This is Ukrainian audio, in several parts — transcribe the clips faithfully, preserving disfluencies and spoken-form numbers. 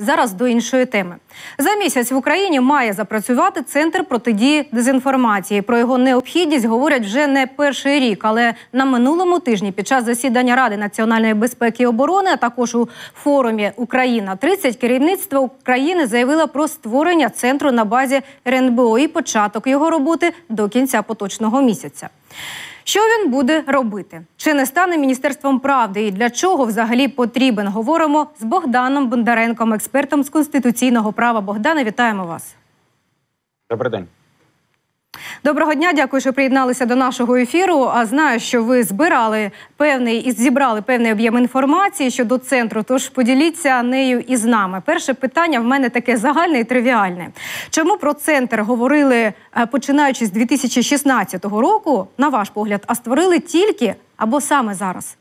Зараз до іншої теми. За місяць в Україні має запрацювати Центр протидії дезінформації. Про його необхідність говорять вже не перший рік, але на минулому тижні під час засідання Ради національної безпеки і оборони, а також у форумі «Україна-тридцять» керівництво України заявило про створення центру на базі ер ен бе о і початок його роботи до кінця поточного місяця. Що він буде робити? Чи не стане Міністерством правди і для чого взагалі потрібен? Говоримо з Богданом Бондаренком, експертом з конституційного права. Богдане, вітаємо вас. Добрий день. Доброго дня, дякую, що приєдналися до нашого ефіру. А знаю, що ви збирали певний і зібрали певний об'єм інформації щодо центру, тож поділіться нею із нами. Перше питання в мене таке загальне і тривіальне. Чому про центр говорили, починаючи з дві тисячі шістнадцятого року, на ваш погляд, а створили тільки або саме зараз?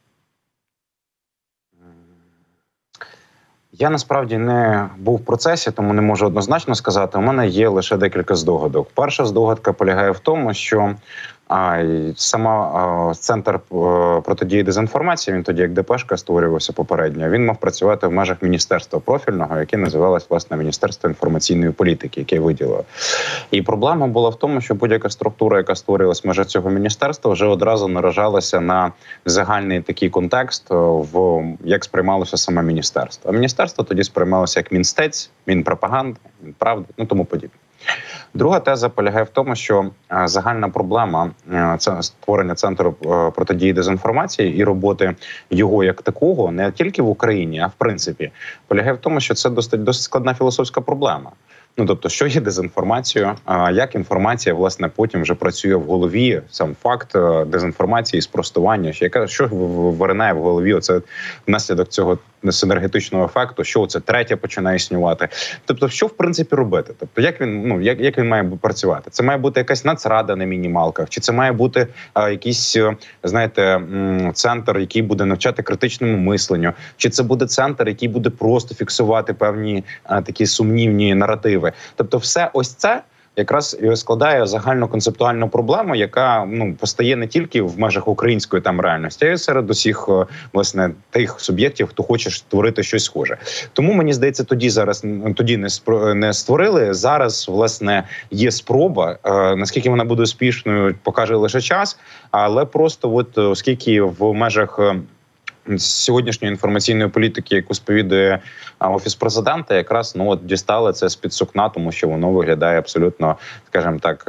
Я насправді не був в процесі, тому не можу однозначно сказати. У мене є лише декілька здогадок. Перша здогадка полягає в тому, що а, сама а, Центр протидії дезінформації, він тоді як де пе ешка створювався попередньо, він мав працювати в межах міністерства профільного, яке називалось, власне, Міністерство інформаційної політики, яке виділило. І проблема була в тому, що будь-яка структура, яка створювалась в межах цього міністерства, вже одразу наражалася на загальний такий контекст, в як сприймалося саме міністерство. А міністерство тоді сприймалося як Мінстець, Мінпропаганда, Мінправда, ну тому подібне. Друга теза полягає в тому, що загальна проблема це створення Центру протидії дезінформації і роботи його як такого не тільки в Україні, а в принципі, полягає в тому, що це досить, досить складна філософська проблема. Ну, тобто, що є дезінформацією, як інформація, власне, потім вже працює в голові, сам факт дезінформації, спростування, що, що виринає в голові оце внаслідок цього синергетичного ефекту, що це третє починає існувати. Тобто, що, в принципі, робити? Тобто, як він, ну, як, як він має працювати? Це має бути якась нацрада на мінімалках, чи це має бути а, якийсь, знаєте, центр, який буде навчати критичному мисленню, чи це буде центр, який буде просто фіксувати певні а, такі сумнівні наративи. Тобто все ось це якраз складає загальну концептуальну проблему, яка ну постає не тільки в межах української там реальності, а й серед усіх, власне, тих суб'єктів, хто хоче створити щось схоже. Тому, мені здається, тоді зараз тоді не не створили. Зараз, власне, є спроба. Е, наскільки вона буде успішною, покаже лише час, але просто от оскільки в межах сьогоднішньої інформаційної політики, яку сповідує Офіс Президента, якраз ну от дістали це з-під сукна, тому що воно виглядає абсолютно, скажімо так,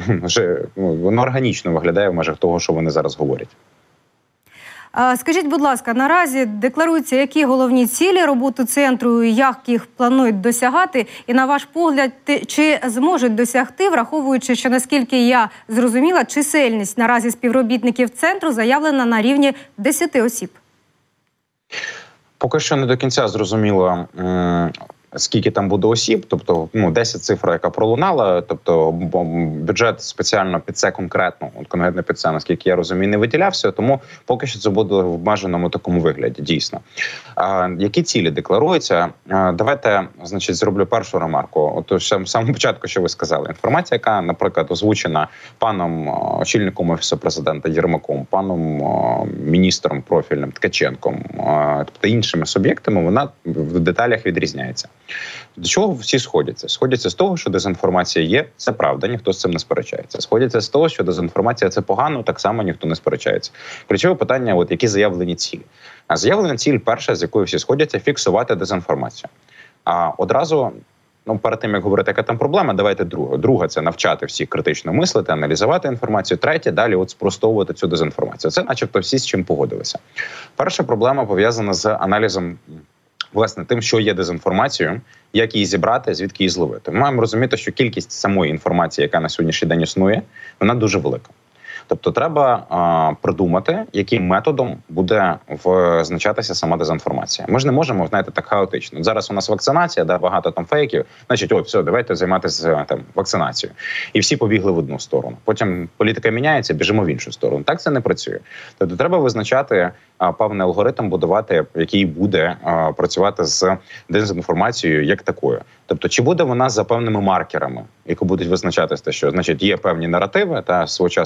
воно органічно виглядає в межах того, що вони зараз говорять. Скажіть, будь ласка, наразі декларуються, які головні цілі роботи центру, як їх планують досягати, і на ваш погляд, чи зможуть досягти, враховуючи, що, наскільки я зрозуміла, чисельність наразі співробітників центру заявлена на рівні десяти осіб? Поки що не до кінця зрозуміло, скільки там буде осіб, тобто ну, десять цифра, яка пролунала, тобто бюджет спеціально під це конкретно, от конкретно під це, наскільки я розумію, не виділявся, тому поки що це буде в обмеженому такому вигляді, дійсно. А, які цілі декларуються? А, давайте, значить, зроблю першу ремарку. От ще в самому початку, що ви сказали, інформація, яка, наприклад, озвучена паном очільником Офісу Президента Єрмаком, паном міністром профільним Ткаченком, тобто іншими суб'єктами, вона в деталях відрізняється. До чого всі сходяться? Сходяться з того, що дезінформація є, це правда, ніхто з цим не сперечається. Сходяться з того, що дезінформація – це погано, так само ніхто не сперечається. Ключове питання, от які заявлені цілі. А заявлена ціль перша, з якою всі сходяться – фіксувати дезінформацію. А одразу, ну, перед тим, як говорити, яка там проблема, давайте другу. Друга – це навчати всіх критично мислити, аналізувати інформацію. Третє – далі от спростовувати цю дезінформацію. Це начебто всі з чим погодилися. Перша проблема пов'язана з аналізом, власне, тим, що є дезінформацією, як її зібрати, звідки її зловити. Ми маємо розуміти, що кількість самої інформації, яка на сьогоднішній день існує, вона дуже велика. Тобто треба а, придумати, яким методом буде визначатися сама дезінформація. Ми ж не можемо, знаєте, так хаотично. Зараз у нас вакцинація, да, багато там фейків, значить, от, все, давайте займатися там вакцинацією. І всі побігли в одну сторону. Потім політика міняється, біжимо в іншу сторону. Так це не працює. Тобто треба визначати а, певний алгоритм, будувати, який буде а, працювати з дезінформацією як такою. Тобто, чи буде вона за певними маркерами, які будуть визначатися, що, значить, є певні наративи, та свого часу Міністерство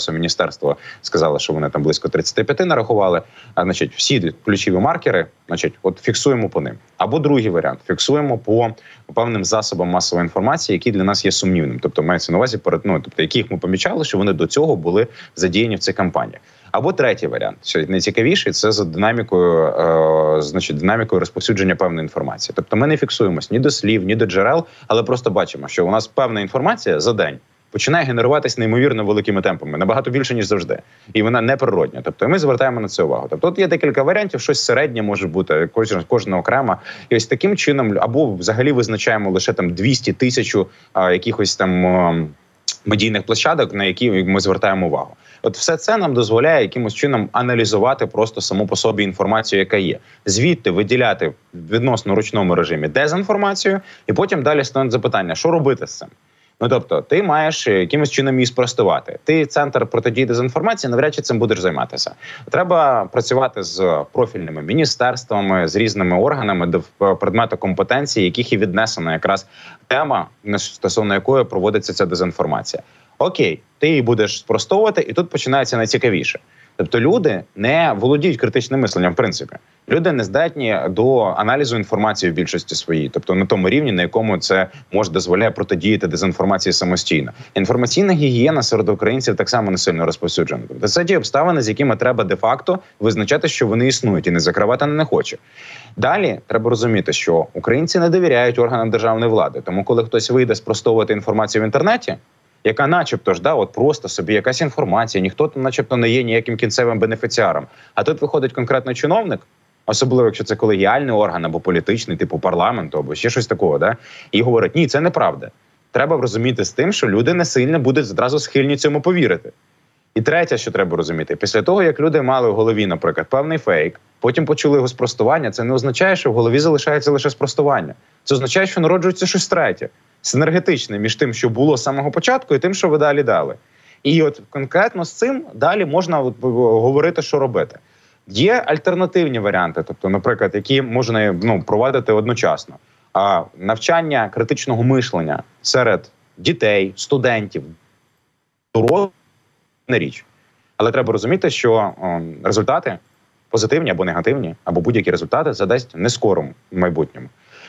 міністерство сказало, що вони там близько тридцять п'ять нарахували. А, значить, всі ключові маркери, значить, от фіксуємо по ним. Або другий варіант – фіксуємо по певним засобам масової інформації, які для нас є сумнівним. Тобто, мається на увазі, ну, тобто, яких ми помічали, що вони до цього були задіяні в цих кампаніях. Або третій варіант, що найцікавіший, це за динамікою, е, значить, динамікою розповсюдження певної інформації. Тобто ми не фіксуємось ні до слів, ні до джерел, але просто бачимо, що у нас певна інформація за день починає генеруватись неймовірно великими темпами, набагато більше, ніж завжди. І вона неприродня. Тобто ми звертаємо на це увагу. Тобто тут є декілька варіантів, щось середнє може бути, кожна, кожна окрема. І ось таким чином, або взагалі визначаємо лише там двісті тисяч якихось там а, медійних площадок, на які ми звертаємо увагу. От все це нам дозволяє якимось чином аналізувати просто саму по собі інформацію, яка є. Звідти виділяти в відносно ручному режимі дезінформацію, і потім далі стануть запитання, що робити з цим. Ну, тобто, ти маєш якимось чином її спростувати. Ти центр протидії дезінформації, навряд чи цим будеш займатися. Треба працювати з профільними міністерствами, з різними органами до предмету компетенції, яких і віднесена якраз тема, стосовно якої проводиться ця дезінформація. Окей, ти її будеш спростовувати, і тут починається найцікавіше. Тобто люди не володіють критичним мисленням, в принципі. Люди не здатні до аналізу інформації в більшості своїй, тобто на тому рівні, на якому це може дозволяє протидіяти дезінформації самостійно. Інформаційна гігієна серед українців так само не сильно розповсюджена. Тобто це ті обставини, з якими треба де-факто визначати, що вони існують, і не закривати не хоче. Далі треба розуміти, що українці не довіряють органам державної влади. Тому коли хтось вийде спростовувати інформацію в інтернеті, яка начебто ж, да, от просто собі якась інформація, ніхто там начебто не є ніяким кінцевим бенефіціаром. А тут виходить конкретно чиновник, особливо якщо це колегіальний орган або політичний, типу парламенту, або ще щось такого, да, і говорить, ні, це неправда. Треба розуміти з тим, що люди не сильно будуть одразу схильні цьому повірити. І третє, що треба розуміти, після того, як люди мали в голові, наприклад, певний фейк, потім почули його спростування, це не означає, що в голові залишається лише спростування. Це означає, що народжується щось третє. Синергетичне між тим, що було з самого початку, і тим, що ви далі дали. І от конкретно з цим далі можна от говорити, що робити. Є альтернативні варіанти, тобто, наприклад, які можна ну, провадити одночасно. А навчання критичного мишлення серед дітей, студентів, дорослих – не річ. Але треба розуміти, що о, результати позитивні або негативні, або будь-які результати задасть не скорому майбутньому.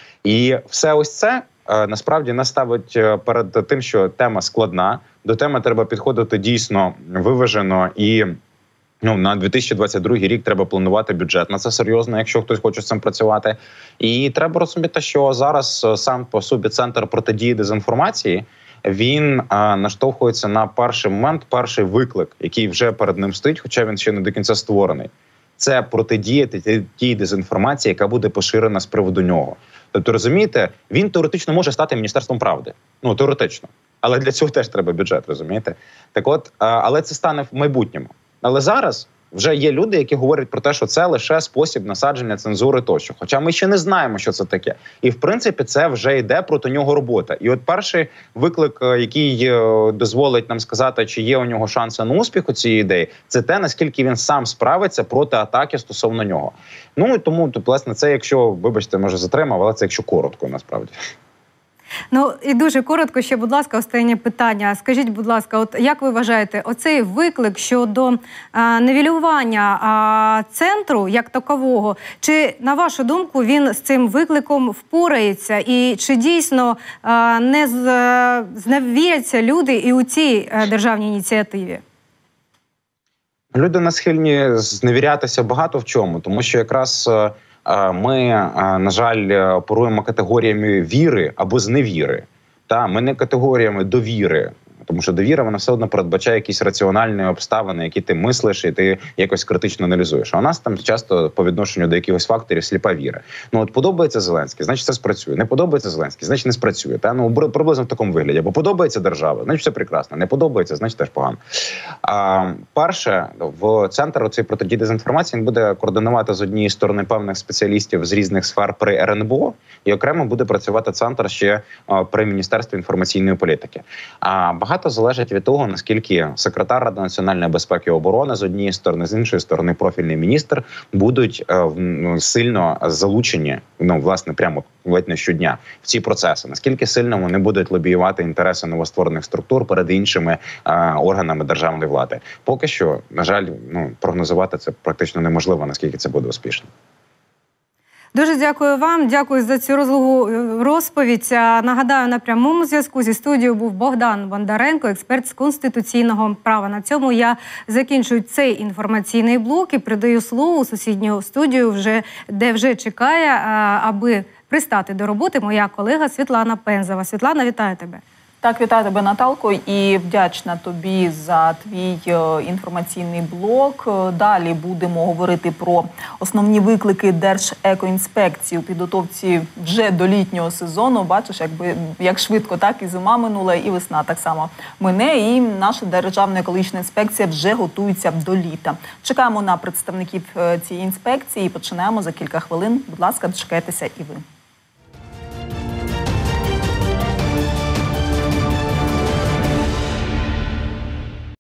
І все ось це насправді нас ставить перед тим, що тема складна, до теми треба підходити дійсно виважено і ну, на дві тисячі двадцять другий рік треба планувати бюджет на це серйозно, якщо хтось хоче з цим працювати. І треба розуміти, що зараз сам по собі центр протидії дезінформації, він а, наштовхується на перший момент, перший виклик, який вже перед ним стоїть, хоча він ще не до кінця створений. Це протидіяти тій дезінформації, яка буде поширена з приводу нього. Тобто, розумієте, він теоретично може стати Міністерством правди. Ну, теоретично. Але для цього теж треба бюджет, розумієте? Так от, але це стане в майбутньому. Але зараз вже є люди, які говорять про те, що це лише спосіб насадження цензури тощо. Хоча ми ще не знаємо, що це таке. І, в принципі, це вже йде проти нього робота. І от перший виклик, який дозволить нам сказати, чи є у нього шанси на успіх у цій ідеї, це те, наскільки він сам справиться проти атаки стосовно нього. Ну, і тому, то, власне, це, якщо, вибачте, може затримав, але це якщо коротко, насправді. Ну, і дуже коротко ще, будь ласка, останнє питання. Скажіть, будь ласка, от як ви вважаєте, оцей виклик щодо а, нівелювання а, центру як такового, чи, на вашу думку, він з цим викликом впорається? І чи дійсно а, не зневіряться люди і у цій а, державній ініціативі? Люди не схильні зневірятися багато в чому, тому що якраз ми, на жаль, оперуємо категоріями віри або зневіри. Та ми не категоріями довіри, тому що довіра, вона все одно передбачає якісь раціональні обставини, які ти мислиш і ти якось критично аналізуєш. А у нас там часто по відношенню до якихось факторів сліпа віра. Ну от подобається Зеленський, значить це спрацює. Не подобається Зеленський, значить не спрацює. Та ну приблизно в такому вигляді. Бо подобається держава, значить все прекрасно. Не подобається, значить теж погано. А перше, в центр цієї протидії дезінформації він буде координувати з однієї сторони певних спеціалістів з різних сфер при ер ен бе о, і окремо буде працювати центр ще при Міністерстві інформаційної політики. А багато багато залежить від того, наскільки секретар Ради національної безпеки і оборони з однієї сторони, з іншої сторони профільний міністр будуть е, сильно залучені, ну власне, прямо ледь не щодня в ці процеси. Наскільки сильно вони будуть лобіювати інтереси новостворених структур перед іншими е, органами державної влади? Поки що, на жаль, ну прогнозувати це практично неможливо, наскільки це буде успішно. Дуже дякую вам, дякую за цю розлогу розповідь. Нагадаю, на прямому зв'язку зі студією був Богдан Бондаренко, експерт з конституційного права. На цьому я закінчую цей інформаційний блок і передаю слово у сусідню студію, вже, де вже чекає, аби пристати до роботи, моя колега Світлана Пензова. Світлана, вітаю тебе. Так, вітаю тебе, Наталко, і вдячна тобі за твій інформаційний блок. Далі будемо говорити про основні виклики Держекоінспекції у підготовці вже до літнього сезону. Бачиш, якби як швидко так і зима минула, і весна так само мине. І наша Державна екологічна інспекція вже готується до літа. Чекаємо на представників цієї інспекції і починаємо за кілька хвилин. Будь ласка, дочекайтеся і ви.